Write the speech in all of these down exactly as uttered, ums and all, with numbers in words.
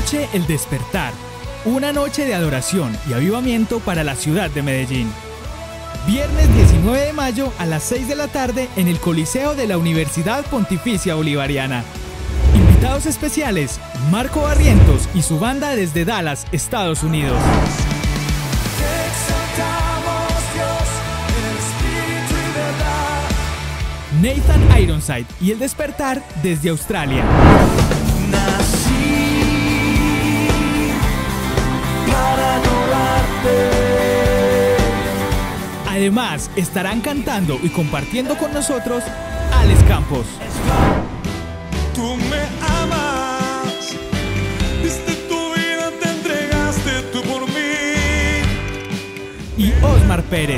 Noche El Despertar, una noche de adoración y avivamiento para la ciudad de Medellín. Viernes diecinueve de mayo a las seis de la tarde en el Coliseo de la Universidad Pontificia Bolivariana. Invitados especiales, Marco Barrientos y su banda desde Dallas, Estados Unidos. Nathan Ironside y El Despertar desde Australia. Además, estarán cantando y compartiendo con nosotros Alex Campos. Tú me amas, diste tu vida, te entregaste tú por mí. Y Osmar Pérez.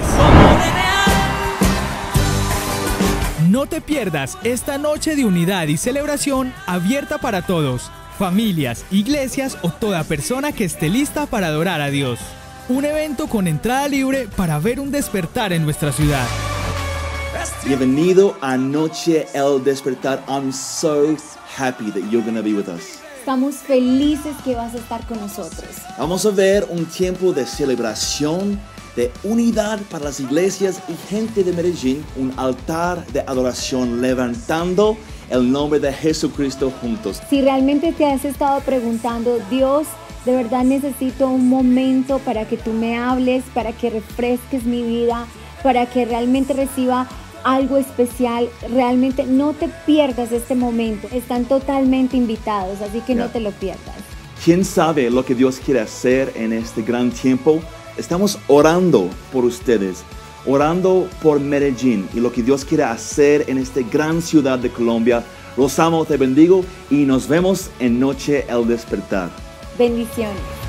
No te pierdas esta noche de unidad y celebración abierta para todos, familias, iglesias o toda persona que esté lista para adorar a Dios. Un evento con entrada libre para ver un despertar en nuestra ciudad. Bienvenido a Noche El Despertar. I'm so happy that you're going to be with us. Estamos felices que vas a estar con nosotros. Vamos a ver un tiempo de celebración, de unidad para las iglesias y gente de Medellín, un altar de adoración levantando el nombre de Jesucristo juntos. Si realmente te has estado preguntando, Dios, de verdad necesito un momento para que tú me hables, para que refresques mi vida, para que realmente reciba algo especial, realmente no te pierdas este momento. Están totalmente invitados, así que yeah. no te lo pierdas. ¿Quién sabe lo que Dios quiere hacer en este gran tiempo? Estamos orando por ustedes, orando por Medellín y lo que Dios quiere hacer en esta gran ciudad de Colombia. Los amo, te bendigo y nos vemos en Noche El Despertar. Bendiciones.